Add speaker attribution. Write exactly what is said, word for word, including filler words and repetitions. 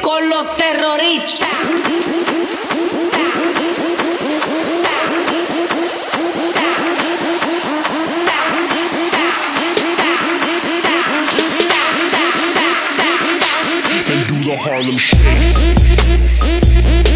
Speaker 1: con los terroristas.
Speaker 2: And do the Harlem Shake.